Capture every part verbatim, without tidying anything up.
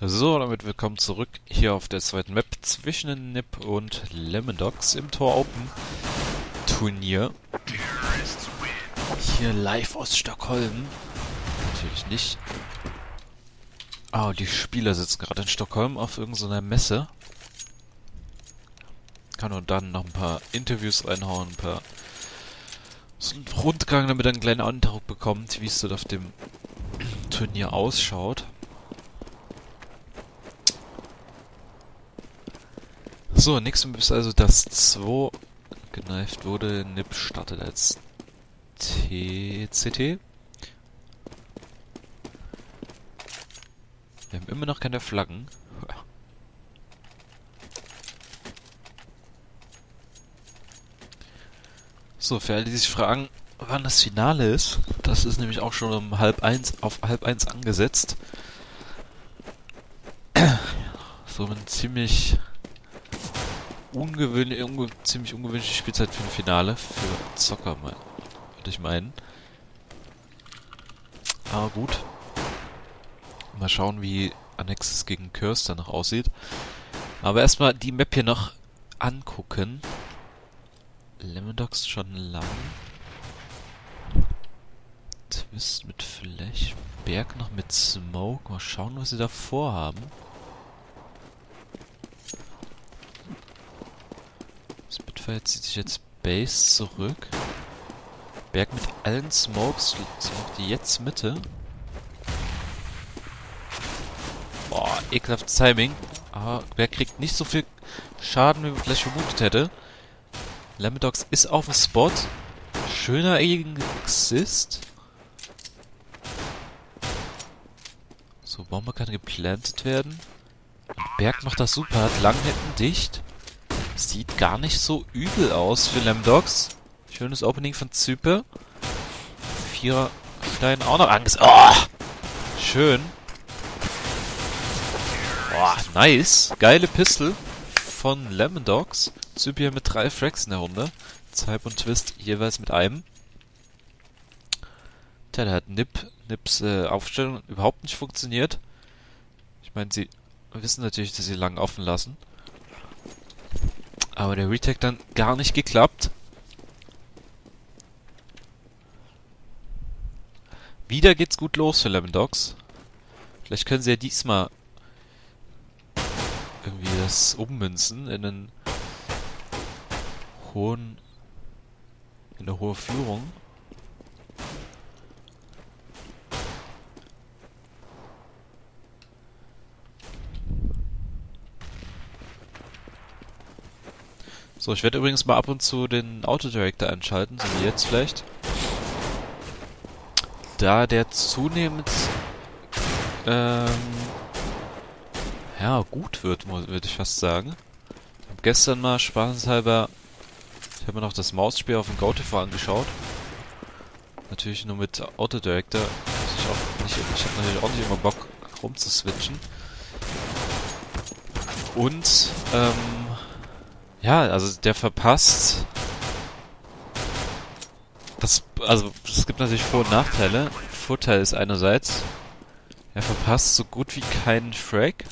So, damit willkommen zurück hier auf der zweiten Map zwischen den Nip und Lemondogs im Tor Open Turnier. Hier live aus Stockholm. Natürlich nicht. Ah, die Spieler sitzen gerade in Stockholm auf irgendeiner Messe. Kann und dann noch ein paar Interviews reinhauen, ein paar so einen Rundgang, damit er einen kleinen Eindruck bekommt, wie es dort auf dem Turnier ausschaut. So, nächstes ist also das zwei geneift wurde. Nip startet als T C T. Wir haben immer noch keine Flaggen. So, für alle, die sich fragen, wann das Finale ist, das ist nämlich auch schon um halb eins auf halb eins angesetzt. So eine ziemlich ungewöhnliche, unge ziemlich ungewöhnliche Spielzeit für ein Finale, für Zocker, würde ich meinen. Aber gut. Mal schauen, wie Annexes gegen Curse dann noch aussieht. Aber erstmal die Map hier noch angucken. Lemondogs schon lang. Twist mit Flash. Berg noch mit Smoke. Mal schauen, was sie da vorhaben. Spitfire zieht sich jetzt Base zurück. Berg mit allen Smokes. Smoke die jetzt Mitte. Boah, ekelhaftes Timing. Aber Berg kriegt nicht so viel Schaden, wie man vielleicht vermutet hätte. Lemondogs ist auf dem Spot. Schöner Exist. So, Bombe kann geplantet werden. Berg macht das super, hat Langnetten dicht. Sieht gar nicht so übel aus für Lemondogs. Schönes Opening von Zype. Vierer Stein auch noch Angst. Oh! Schön. Boah, nice. Geile Pistol von Lemondogs. Zype hier mit drei Frags in der Runde. Zype und Twist jeweils mit einem. Tja, da hat Nip, Nips äh, Aufstellung überhaupt nicht funktioniert. Ich meine, sie wissen natürlich, dass sie lang offen lassen. Aber der Retake dann gar nicht geklappt. Wieder geht's gut los für Lemondogs. Vielleicht können sie ja diesmal irgendwie das ummünzen in einen hohen, in eine hohe Führung. So, ich werde übrigens mal ab und zu den Autodirector einschalten, so wie jetzt vielleicht. Da der zunehmend ähm, ja, gut wird, würde ich fast sagen. Ich habe gestern mal spaßenshalber, ich habe mir noch das Mausspiel auf dem GoTV angeschaut. Natürlich nur mit Autodirector. Ich, auch nicht, ich habe natürlich auch nicht immer Bock rumzuswitchen. Und, ähm, ja, also der verpasst. Das, also, es gibt natürlich Vor- und Nachteile. Vorteil ist einerseits, er verpasst so gut wie keinen Frag.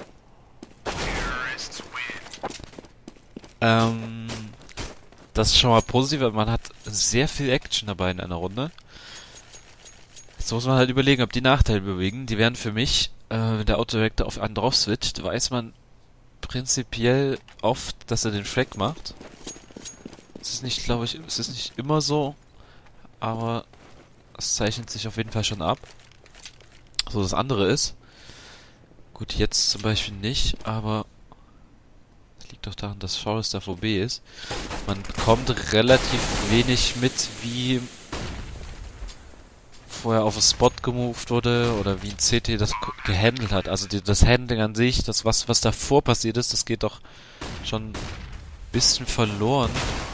Ähm, das ist schon mal positiv, weil man hat sehr viel Action dabei in einer Runde. Jetzt muss man halt überlegen, ob die Nachteile überwiegen. Die wären für mich, äh, wenn der Autodirector auf einen drauf switcht, weiß man prinzipiell oft, dass er den Frag macht. Es ist nicht, glaube ich, es ist nicht immer so, aber es zeichnet sich auf jeden Fall schon ab. So, das andere ist, gut, jetzt zum Beispiel nicht, aber das liegt doch daran, dass Forrester V B ist. Man bekommt relativ wenig mit, wie vorher auf den Spot gemoved wurde oder wie ein C T das gehandelt hat. Also die, das Handling an sich, das was was davor passiert ist, das geht doch schon ein bisschen verloren.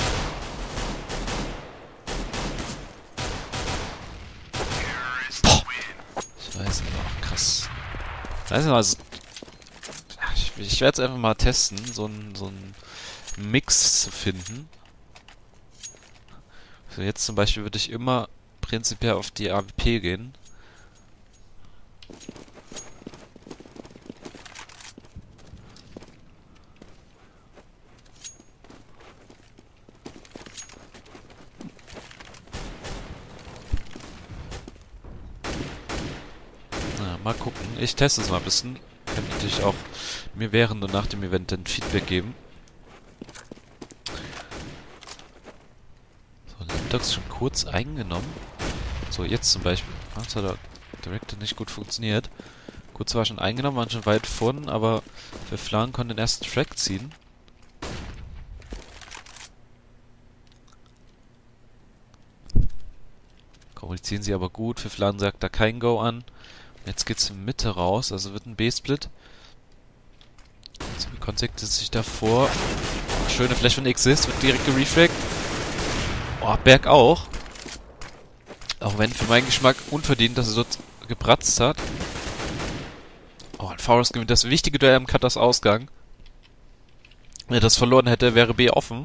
Boah. Ich weiß nicht, auch krass. Ich weiß nicht, also ich, ich werde es einfach mal testen, so ein so ein Mix zu finden. So, jetzt zum Beispiel würde ich immer prinzipiell auf die A W P gehen. mal gucken. Ich teste es mal ein bisschen. Kann natürlich auch mir während und nach dem Event dann Feedback geben. So, Lemdogs schon kurz eingenommen. So, jetzt zum Beispiel. Jetzt hat der Director nicht gut funktioniert. Kurz war schon eingenommen, waren schon weit vorn, aber Veflan konnte den ersten Frag ziehen. Kommunizieren sie aber gut. Veflan sagt da kein Go an. Jetzt geht's in Mitte raus, also wird ein B-Split. Sie kontaktet sich davor. Schöne Flash von Exist, wird direkt gerefragt. Oh, Berg auch. Auch wenn für meinen Geschmack unverdient, dass er dort gepratzt hat. Oh, und Forest gewinnt das wichtige Duell am Cutters Ausgang. Wenn er das verloren hätte, wäre B offen.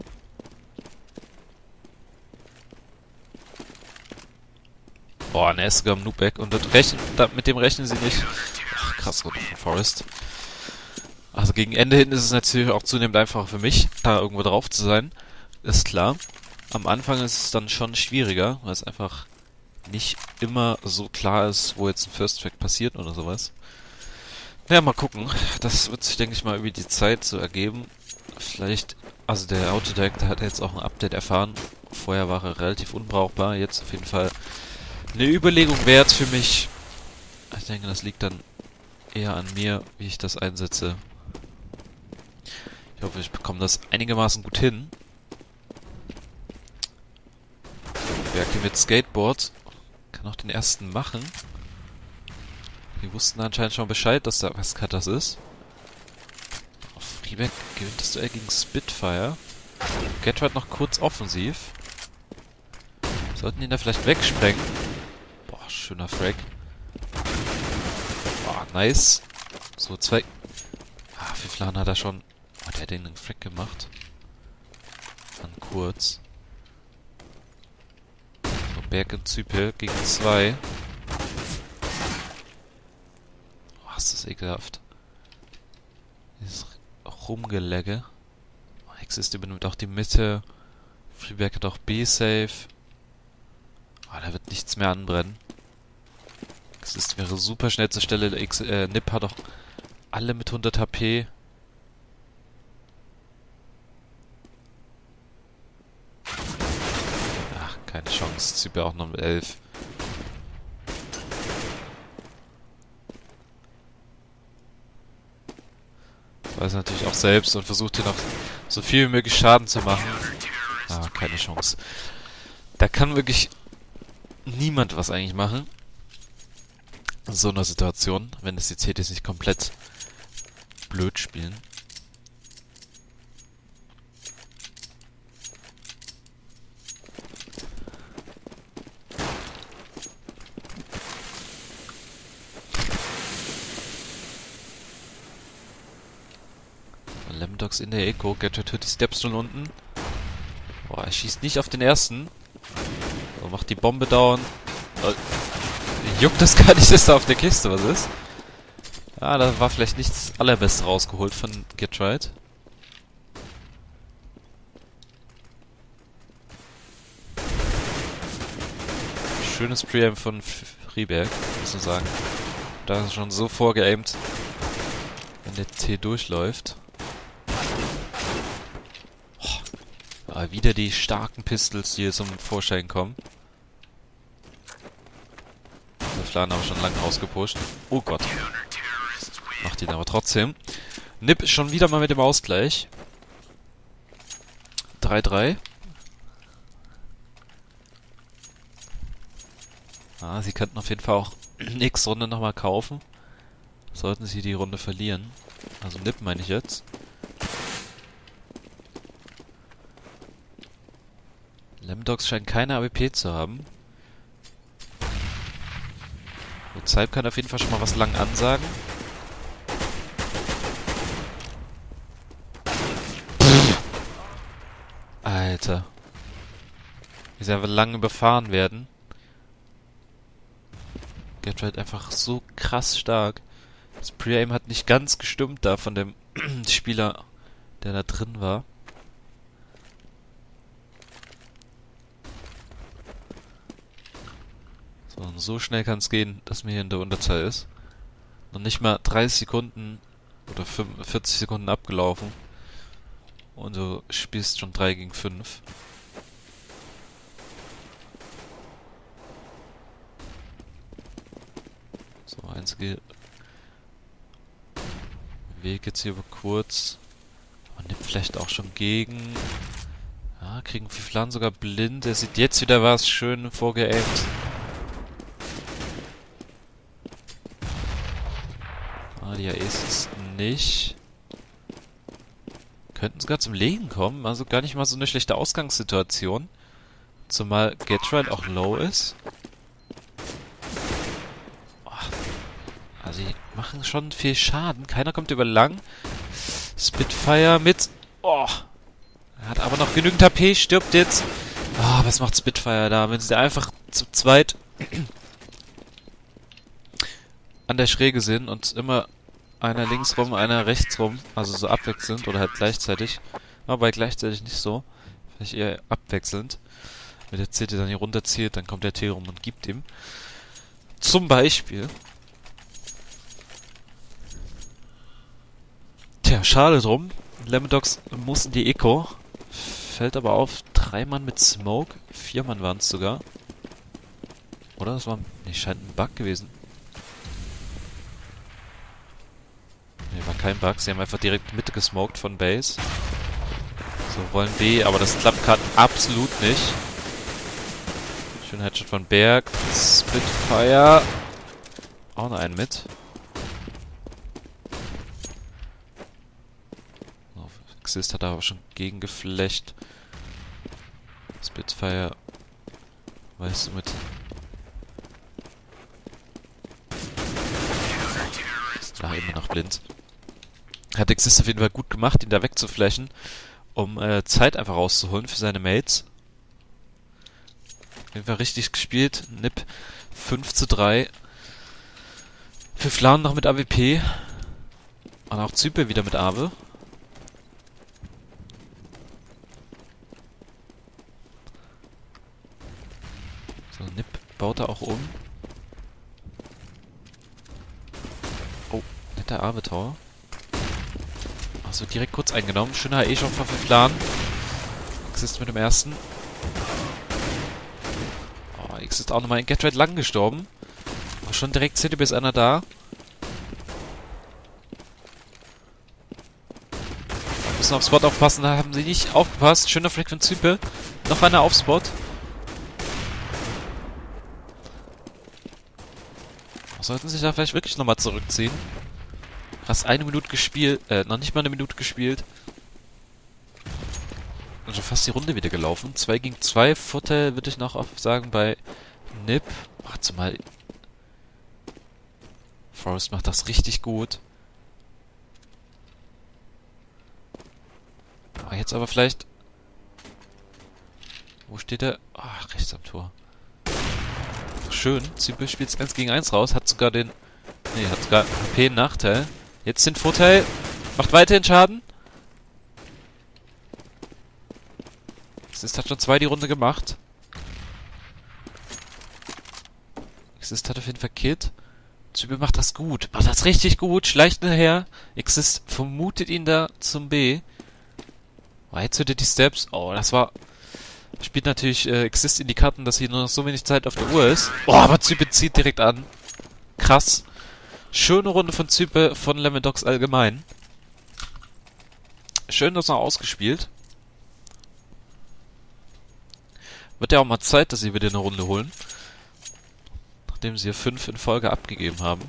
Boah, ne, ist sogar am Noobback. Und das rechnen, da, mit dem rechnen sie nicht. Ach, krass, Runde von Forest. Also gegen Ende hin ist es natürlich auch zunehmend einfacher für mich, da irgendwo drauf zu sein. Ist klar. Am Anfang ist es dann schon schwieriger, weil es einfach nicht immer so klar ist, wo jetzt ein First Track passiert oder sowas. Naja, mal gucken. Das wird sich, denke ich mal, über die Zeit so ergeben. Vielleicht, also der Autodirector hat jetzt auch ein Update erfahren. Vorher war er relativ unbrauchbar. Jetzt auf jeden Fall eine Überlegung wert für mich. Ich denke, das liegt dann eher an mir, wie ich das einsetze. Ich hoffe, ich bekomme das einigermaßen gut hin. Werke mit Skateboard. Kann auch den ersten machen. Die wussten anscheinend schon Bescheid, dass da was Cutters ist. Auf Freeback gewinnt das Duell gegen Spitfire. Getride noch kurz offensiv. Sollten ihn da vielleicht wegsprengen. Boah, schöner Frag. Boah, nice. So, zwei... Ah, Veflan hat er schon... Oh, der hat den einen Frag gemacht. Dann kurz. So, Berg und Zypel gegen zwei. Oh, ist das ekelhaft. Dieses Rumgelegge. Oh, Exist übernimmt auch die Mitte. Freeback hat auch B-Safe. Oh, da wird nichts mehr anbrennen. Exist wäre super schnell zur Stelle. X, äh, Nip hat auch alle mit hundert H P. Ach, keine Chance. Zypel auch noch mit elf. Weiß natürlich auch selbst und versucht hier noch so viel wie möglich Schaden zu machen. Ah, keine Chance. Da kann wirklich niemand was eigentlich machen. In so einer Situation, wenn es die C Ts nicht komplett blöd spielen. Lemdogs in der Eco. Getride hört die Stepstone unten. Boah, er schießt nicht auf den ersten. So, macht die Bombe down. Oh, juckt das gar nicht, dass da auf der Kiste was ist. Ah, da war vielleicht nicht das Allerbeste rausgeholt von Getride. Schönes Pre-Aim von Freeberg, muss man sagen. Da ist schon so vorgeaimt, wenn der T durchläuft. Ah, wieder die starken Pistols, die hier zum Vorschein kommen. Der Flan aber schon lange ausgepusht. Oh Gott. Macht ihn aber trotzdem. Nip ist schon wieder mal mit dem Ausgleich. drei drei. Ah, sie könnten auf jeden Fall auch nächste Runde nochmal kaufen. Sollten sie die Runde verlieren. Also Nip meine ich jetzt. Lemdogs scheint keine A W P zu haben. Und Zype kann auf jeden Fall schon mal was lang ansagen. Alter. Wie sie einfach lang überfahren werden. Getride einfach so krass stark. Das Pre-Aim hat nicht ganz gestimmt da von dem Spieler, der da drin war. So, so schnell kann es gehen, dass mir hier in der Unterzahl ist. Noch nicht mal dreißig Sekunden oder vierzig Sekunden abgelaufen. Und du spielst schon drei gegen fünf. So, einzige Weg jetzt hier über kurz. Man nimmt vielleicht auch schon gegen. Ja, kriegen Fiflan sogar blind. Er sieht jetzt wieder was schön vorgeaimt. Ah, die A Es ist nicht. Könnten sogar zum Legen kommen. Also gar nicht mal so eine schlechte Ausgangssituation. Zumal Getride auch low ist. Also die machen schon viel Schaden. Keiner kommt über lang. Spitfire mit... Oh. Er hat aber noch genügend H P. Stirbt jetzt. Ah, oh, was macht Spitfire da? Wenn sie da einfach zu zweit an der Schräge sind und immer einer links rum, einer rechts rum. Also so abwechselnd oder halt gleichzeitig. Aber gleichzeitig nicht so. Vielleicht eher abwechselnd. Wenn der C T dann hier runterzieht, dann kommt der T rum und gibt ihm. Zum Beispiel... Tja, schade drum. Lemondogs muss in die Eco. Fällt aber auf, drei Mann mit Smoke. Vier Mann waren es sogar. Oder? Das war... Nee, scheint ein Bug gewesen. Nee, war kein Bug. Sie haben einfach direkt Mitte gesmoked von Base. So, wollen B, aber das klappt gerade absolut nicht. Schöner Headshot von Berg. Spitfire. Auch noch einen mit. Xist hat aber schon gegengeflecht. Spitfire. Weißt du mit. Da immer noch blind. Hat Xist auf jeden Fall gut gemacht, ihn da wegzuflashen, um äh, Zeit einfach rauszuholen für seine Mates. Auf jeden Fall richtig gespielt. Nip fünf zu drei. Für Flan noch mit A W P. Und auch Zype wieder mit Awe. So, Nip baut er auch um. Oh, netter Awe-Tower. Achso, direkt kurz eingenommen. Schöner H E-Shot von Fiflan. Xist mit dem ersten. Oh, Xist auch nochmal in Getride lang gestorben. Aber schon direkt C T B ist einer da. Müssen auf Spot aufpassen, da haben sie nicht aufgepasst. Schöner Flick von Zype. Noch einer auf Spot. Sollten sich da vielleicht wirklich nochmal zurückziehen. Fast eine Minute gespielt, äh, noch nicht mal eine Minute gespielt. Also fast die Runde wieder gelaufen. zwei gegen zwei. Vorteil würde ich noch sagen bei Nip. Warte mal. Forest macht das richtig gut. Ah, jetzt aber vielleicht... Wo steht er? Ach, rechts am Tor. Schön. Zype spielt es eins gegen eins raus. Hat sogar den... Nee, hat sogar H P einen Nachteil. Jetzt den Vorteil. Macht weiterhin Schaden. Xist hat schon zwei die Runde gemacht. Xist hat auf jeden Fall Kit. Zype macht das gut. Macht das richtig gut. Schleicht nachher. Xist vermutet ihn da zum B. Oh, jetzt hört ihr die Steps. Oh, das war... Spielt natürlich äh, Xist in die Karten, dass hier nur noch so wenig Zeit auf der Uhr ist. Oh, aber Zype zieht direkt an. Krass. Schöne Runde von Zype, von Lemondogs allgemein. Schön das noch ausgespielt. Wird ja auch mal Zeit, dass sie wieder eine Runde holen. Nachdem sie hier fünf in Folge abgegeben haben.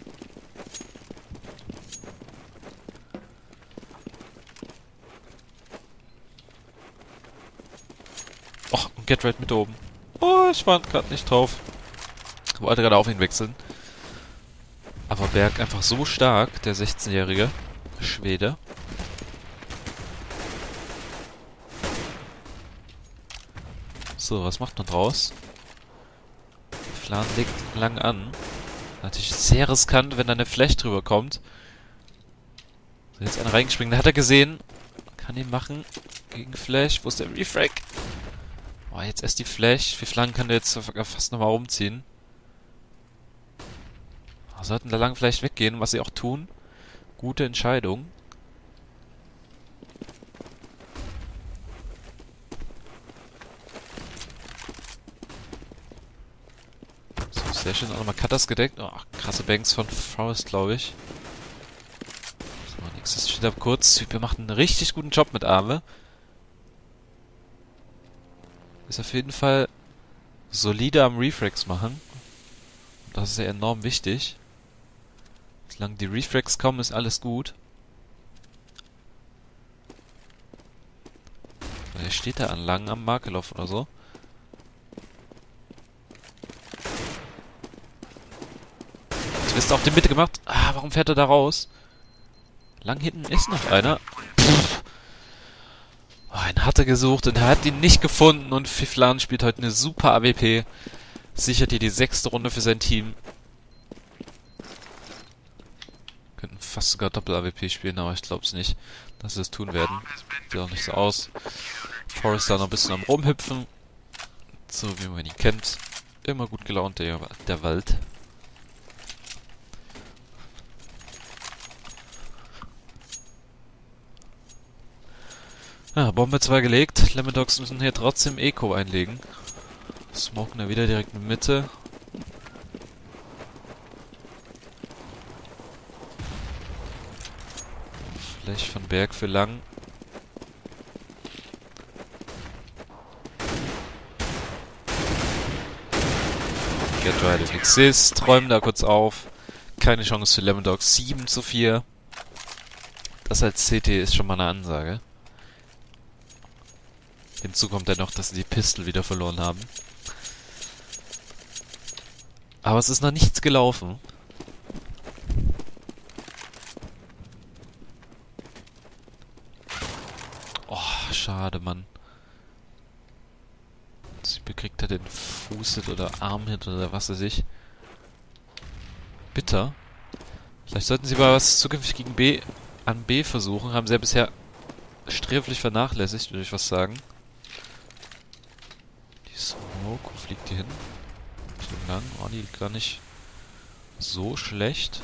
Och, und Getride mit oben. Oh, ich war gerade nicht drauf. Ich wollte gerade auf ihn wechseln. Aber Berg einfach so stark, der sechzehnjährige Schwede. So, was macht man draus? Flan legt lang an. Natürlich sehr riskant, wenn da eine Flash drüber kommt. So, jetzt einer reingeschwingen. Da hat er gesehen. Kann ihn machen. Gegen Flash. Wo ist der Refrag? Oh, jetzt erst die Flash. Wie Flan kann der jetzt fast nochmal rumziehen. sollten da lang vielleicht weggehen, was sie auch tun. Gute Entscheidung. So, sehr schön. Auch nochmal Cutters gedeckt. Oh, krasse Banks von Forrest, glaube ich. So, nächstes steht ab kurz. Typ macht einen richtig guten Job mit Arme. Ist auf jeden Fall solide am Reflex machen. Das ist ja enorm wichtig. Solange die Reflex kommen, ist alles gut. Er steht da an lang am Markelov oder so. Twist auf die Mitte gemacht. Ah, warum fährt er da raus? Lang hinten ist noch einer. Pff. Oh, einen hat er gesucht und er hat ihn nicht gefunden. Und Fiflan spielt heute eine super A W P. Sichert hier die sechste Runde für sein Team. Könnten fast sogar Doppel-A W P spielen, aber ich glaube es nicht, dass sie es tun werden. Sieht auch nicht so aus. Forrest da noch ein bisschen am Rumhüpfen. So wie man ihn kennt. Immer gut gelaunt, der, der Wald. Ja, Bombe zwei gelegt. Lemon Dogs müssen hier trotzdem Eco einlegen. Smoken da wieder direkt in die Mitte. Flash von Berg für lang. Get right if exist. Träumen da kurz auf. Keine Chance für Lemon Dogs. sieben zu vier. Das als C T ist schon mal eine Ansage. Hinzu kommt dann noch, dass sie die Pistol wieder verloren haben. Aber es ist noch nichts gelaufen. Oh, schade, Mann. Sie bekriegt er den Fußhit oder Armhit oder was weiß ich. Bitter. Vielleicht sollten sie mal was zukünftig gegen B an B versuchen. Haben sie ja bisher sträflich vernachlässigt, würde ich was sagen. Die Smoke, wo fliegt die hin? So lang. Oh, die liegt gar nicht so schlecht.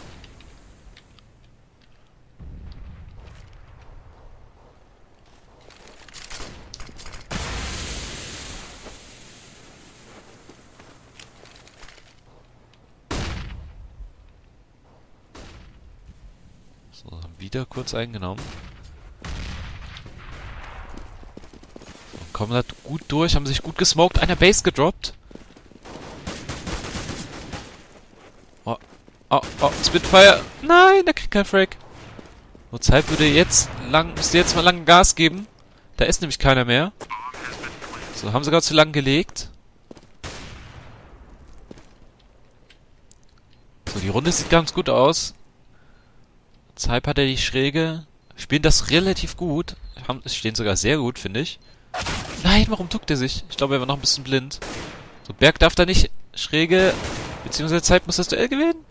So, haben wieder kurz eingenommen. Und kommen da gut durch, haben sich gut gesmoked. Einer Base gedroppt. Oh, oh, oh, Spitfire. Nein, der kriegt keinen Frag. Nur Zeit würde jetzt lang, müsste jetzt mal lang Gas geben. Da ist nämlich keiner mehr. So, haben sie gerade zu lang gelegt. So, die Runde sieht ganz gut aus. Zeip hat er die Schräge. Spielen das relativ gut. Haben, stehen sogar sehr gut, finde ich. Nein, warum duckt er sich? Ich glaube, er war noch ein bisschen blind. So, Berg darf da nicht Schräge, beziehungsweise Zeip muss das Duell gewinnen.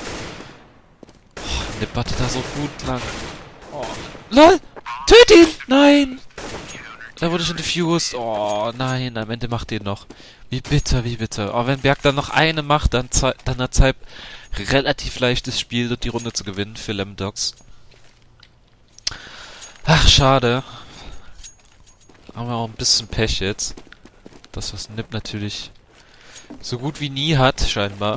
Oh, Nip hatte da so gut lang. Oh, LOL! Töt ihn! Nein! Da wurde schon diffused. Oh, nein, am Ende macht er ihn noch. Wie bitter, wie bitter. Oh, wenn Berg dann noch eine macht, dann, dann hat Zeip relativ leichtes Spiel, dort die Runde zu gewinnen für Lemon Dogs. Ach, schade. Haben wir auch ein bisschen Pech jetzt. Das, was Nip natürlich so gut wie nie hat, scheinbar.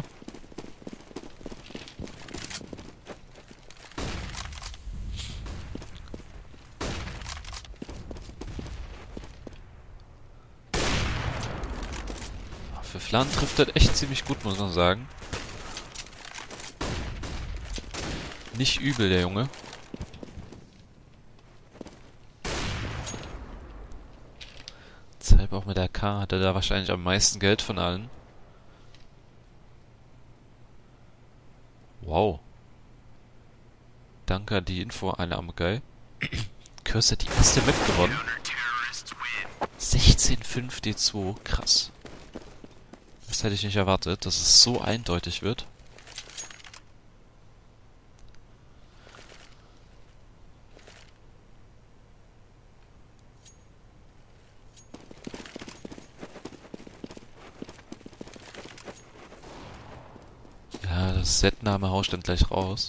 Für Flan trifft das echt ziemlich gut, muss man sagen. Nicht übel, der Junge. Zeip auch mit der K hat er da wahrscheinlich am meisten Geld von allen. Wow. Danke an die Info, eine Arme geil. Curse hat die erste Map gewonnen. sechzehn fünf D zwei, krass. Das hätte ich nicht erwartet, dass es so eindeutig wird. Ja, Setname haue ich dann gleich raus.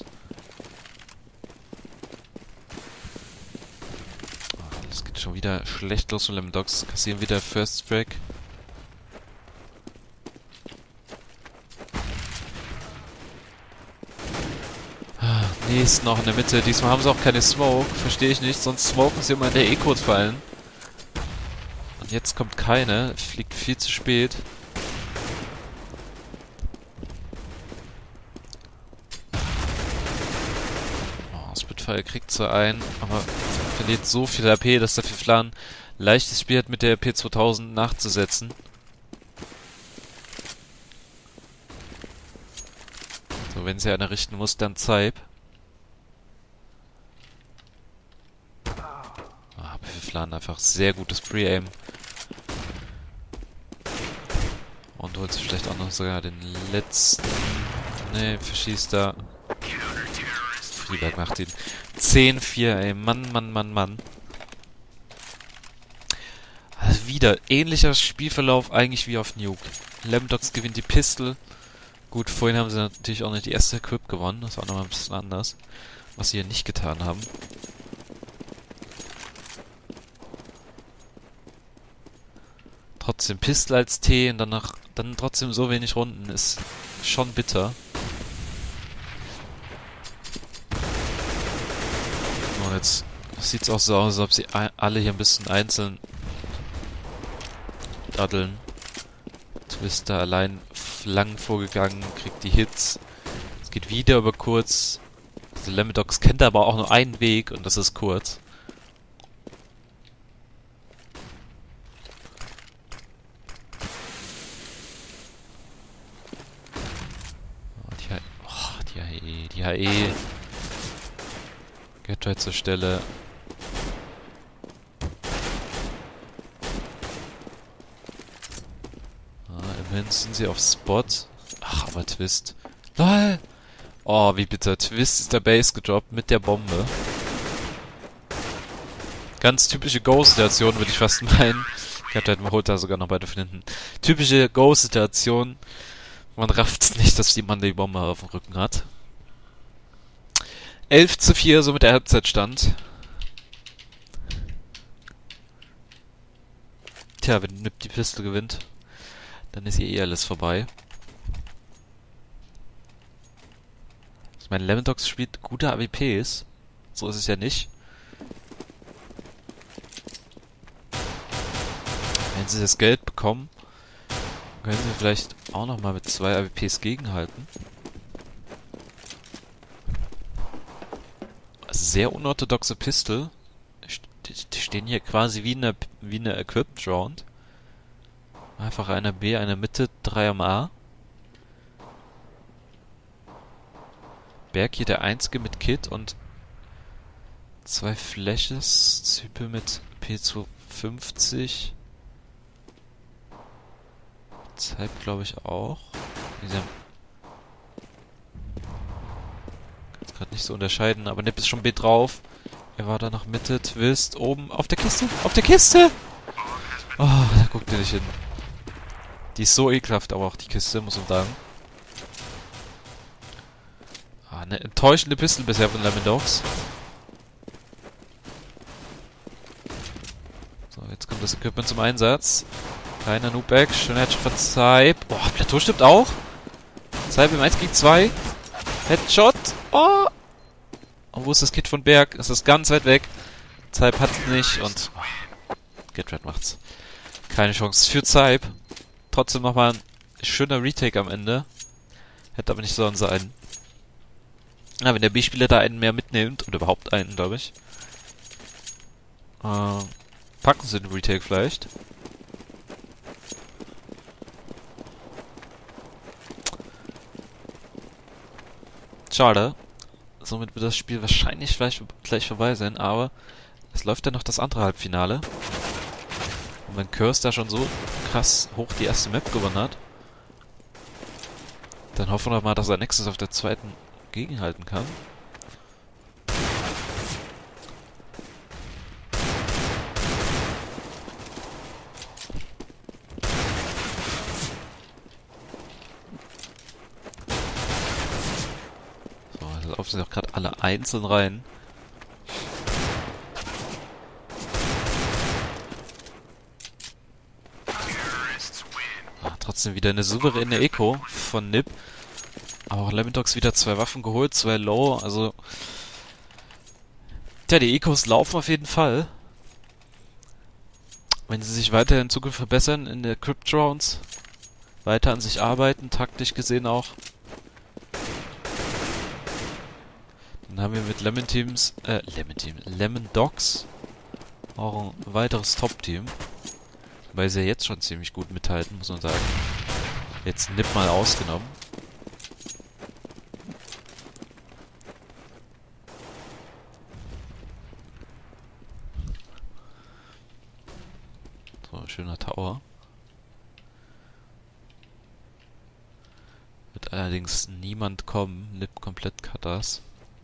Oh, das geht schon wieder schlecht los mit Lemon Dogs. Kassieren wieder First Strike. Nee, ist noch in der Mitte. Diesmal haben sie auch keine Smoke. Verstehe ich nicht. Sonst smoken sie immer in der E-Code fallen. Und jetzt kommt keine. Fliegt viel zu spät. Oh, Spitfire kriegt zwar ein, aber verliert so viel H P, dass der Fiflan leichtes Spiel hat, mit der P zweitausend nachzusetzen. So, wenn sie einer richten muss, dann Zeib. Einfach sehr gutes Pre-Aim. Und holt sich vielleicht auch noch sogar den letzten. Ne, verschießt da. Freeberg macht ihn. zehn vier, ey. Mann, Mann, Mann, Mann. Also wieder ähnlicher Spielverlauf eigentlich wie auf Nuke. Lemon Dogs gewinnt die Pistol. Gut, vorhin haben sie natürlich auch nicht die erste Equip gewonnen. Das war nochmal ein bisschen anders. Was sie hier nicht getan haben. Trotzdem Pistol als T und danach dann trotzdem so wenig Runden ist schon bitter. Und jetzt sieht es auch so aus, als ob sie alle hier ein bisschen einzeln daddeln. Twister allein lang vorgegangen, kriegt die Hits. Es geht wieder über kurz. Also Lemon Dogs kennt aber auch nur einen Weg und das ist kurz. Die H E geht heute zur Stelle. Ah, immerhin sind sie auf Spot. Ach, aber Twist. LOL! Oh, wie bitter. Twist ist der Base gedroppt mit der Bombe. Ganz typische Go-Situation, würde ich fast meinen. Ich hab halt, man holt da sogar noch beide von hinten. Typische Go-Situation. Man rafft's nicht, dass jemand die Bombe auf dem Rücken hat. elf zu vier, somit der Halbzeitstand. Tja, wenn Nip die Pistole gewinnt, dann ist hier eh alles vorbei. Ich meine, Lemon Dogs spielt gute A W Ps. So ist es ja nicht. Wenn sie das Geld bekommen, können sie vielleicht auch nochmal mit zwei A W Ps gegenhalten. Sehr unorthodoxe Pistol. Die stehen hier quasi wie eine, wie eine Equipped Round. Einfach einer B, einer Mitte, drei am A. Berg hier der einzige mit Kit und zwei Flashes. Zype mit P zweihundertfünfzig. Zeig glaube ich auch. Dieser gerade nicht so unterscheiden, aber Nip ist schon B drauf. Er war da noch Mitte, Twist, oben, auf der Kiste, auf der Kiste! Oh, da guckt er nicht hin. Die ist so ekelhaft, aber auch die Kiste, muss man sagen. Ah, eine enttäuschende Pistol bisher von Lemon Dogs. So, jetzt kommt das Equipment zum Einsatz. Kleiner Noob-Back, schöner Headshot von Zeib. Boah, Plateau stimmt auch. Zeib im eins gegen zwei. Headshot. Oh! Und wo ist das Kit von Berg? Es ist ganz weit weg. Zeib hat es nicht und oh, Get Red macht's. Keine Chance für Zeib. Trotzdem nochmal ein schöner Retake am Ende. Hätte aber nicht sollen sein. Na, wenn der B-Spieler da einen mehr mitnimmt, oder überhaupt einen, glaube ich. Äh, packen sie den Retake vielleicht. Schade. Somit wird das Spiel wahrscheinlich vielleicht gleich vorbei sein, aber es läuft ja noch das andere Halbfinale. Und wenn Curse da schon so krass hoch die erste Map gewonnen hat, dann hoffen wir mal, dass er Nexus auf der zweiten gegenhalten kann. laufen sie doch gerade alle einzeln rein. Ah, trotzdem wieder eine souveräne Eco von Nip. Aber auch Lemondogs wieder zwei Waffen geholt, zwei Low, also... Tja, die Ecos laufen auf jeden Fall. Wenn sie sich weiter in Zukunft verbessern in der Crypt Rounds, weiter an sich arbeiten, taktisch gesehen auch. Dann haben wir mit Lemon Teams, äh, Lemon Team, Lemon Dogs auch ein weiteres Top-Team. Weil sie ja jetzt schon ziemlich gut mithalten, muss man sagen. Jetzt Nip mal ausgenommen. So, schöner Tower. Wird allerdings niemand kommen. Nip komplett Cutters.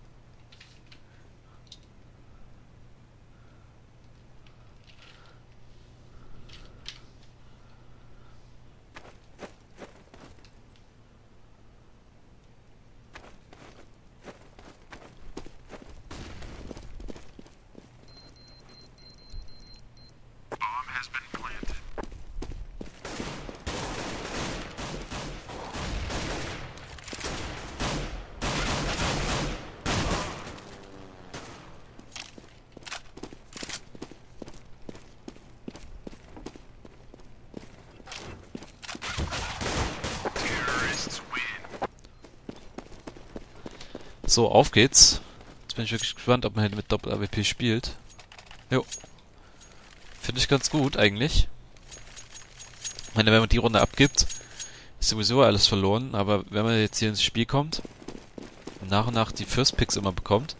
So, auf geht's. Jetzt bin ich wirklich gespannt, ob man hier mit Doppel-A W P spielt. Jo. Finde ich ganz gut, eigentlich. Ich meine, wenn man die Runde abgibt, ist sowieso alles verloren. Aber wenn man jetzt hier ins Spiel kommt und nach und nach die First Picks immer bekommt,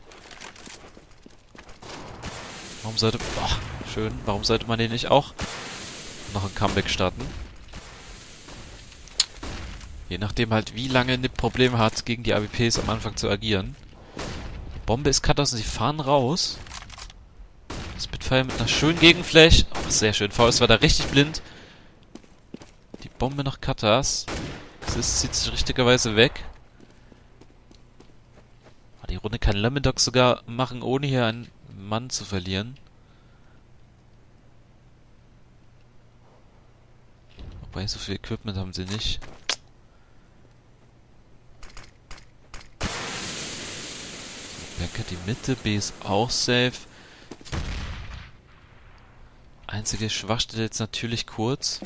warum sollte... Boah, schön. Warum sollte man den nicht auch noch ein Comeback starten? Je nachdem halt, wie lange Nip Probleme hat, gegen die A W Ps am Anfang zu agieren. Die Bombe ist Cutters und sie fahren raus. Spitfire mit einer schönen Gegenflash. Oh, sehr schön. Faust war da richtig blind. Die Bombe nach Cutters. Das zieht sich richtigerweise weg. Oh, die Runde kann Lemondogs sogar machen, ohne hier einen Mann zu verlieren. Wobei, so viel Equipment haben sie nicht. Becker die Mitte, B ist auch safe. Einzige Schwachstelle jetzt natürlich kurz.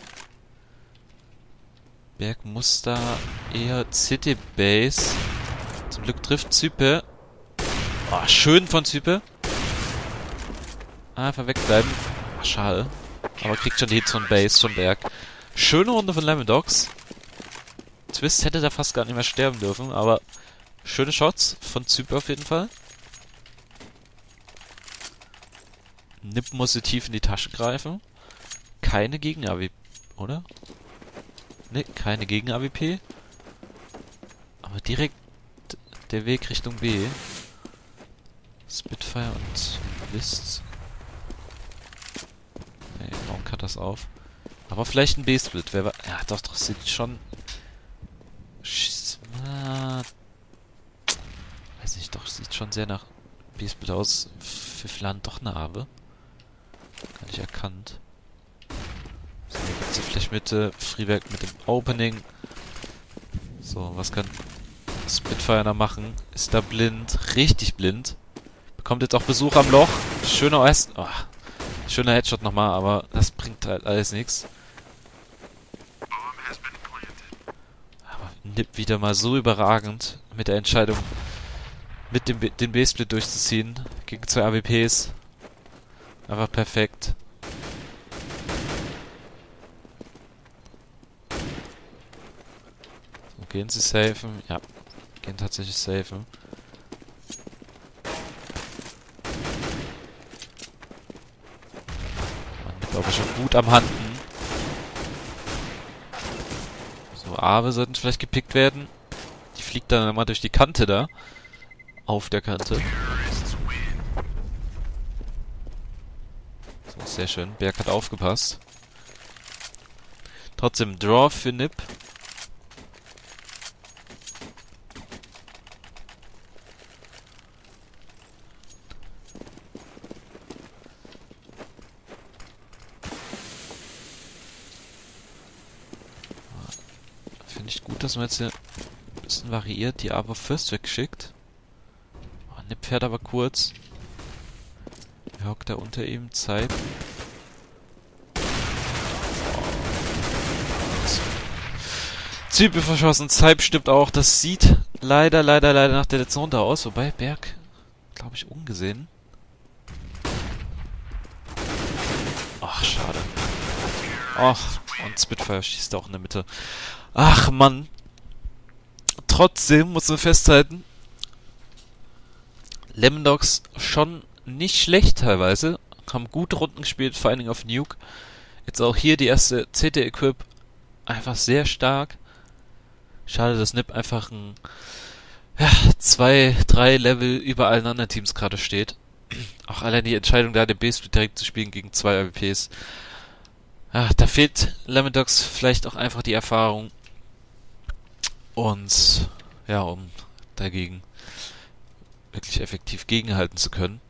Berg muss da eher City Base. Zum Glück trifft Zype. Oh, schön von Zype. Einfach wegbleiben. Ach, schade. Aber kriegt schon die Hits von Base, von Berg. Schöne Runde von Lemondogs. Twist hätte da fast gar nicht mehr sterben dürfen, aber schöne Shots von Zype auf jeden Fall. Nip musste tief in die Tasche greifen. Keine Gegen-A W P, oder? Ne, keine Gegen-A W P. Aber direkt der Weg Richtung B. Spitfire und Twist. Ne, warum kann das auf? Aber vielleicht ein B-Split. Wer war. Ja, doch, doch, sieht schon. Ah, weiß nicht, doch, sieht schon sehr nach B-Split aus. Pfiffland doch eine Abe. Gar nicht erkannt. So, jetzt die Flashmitte. Freeberg mit dem Opening. So, was kann Spitfire da machen? Ist da blind. Richtig blind. Bekommt jetzt auch Besuch am Loch. Schöner erst. Oh, schöner Headshot nochmal, aber das bringt halt alles nichts. Aber Nip wieder mal so überragend mit der Entscheidung, mit dem B den B-Split durchzuziehen gegen zwei A W Ps. Einfach perfekt. So, gehen sie safen? Ja, gehen tatsächlich safen. Man ist aber schon gut am Handen. So, Abe sollten vielleicht gepickt werden. Die fliegt dann immer durch die Kante da. Auf der Kante. Sehr schön. Berg hat aufgepasst. Trotzdem Draw für Nip. dass man jetzt hier ein bisschen variiert, die aber First wegschickt. Oh, Nip fährt aber kurz. Er hockt da unter ihm, Zeit. Zwiebel verschossen, Zeib stirbt auch. Das sieht leider, leider, leider nach der letzten Runde aus. Wobei, Berg, glaube ich, ungesehen. Ach, schade. Ach, und Spitfire schießt auch in der Mitte. Ach, Mann. Trotzdem muss man festhalten, Lemon Dogs schon nicht schlecht teilweise. Haben gute Runden gespielt, vor allen Dingen auf Nuke. Jetzt auch hier die erste C T-Equip. Einfach sehr stark. Schade, dass Nip einfach ein ja, zwei, drei Level über allen anderen Teams gerade steht. Auch allein die Entscheidung da, den B-Split direkt zu spielen gegen zwei A W Ps. Ja, da fehlt Lemon Dogs vielleicht auch einfach die Erfahrung. Und ja, um dagegen wirklich effektiv gegenhalten zu können.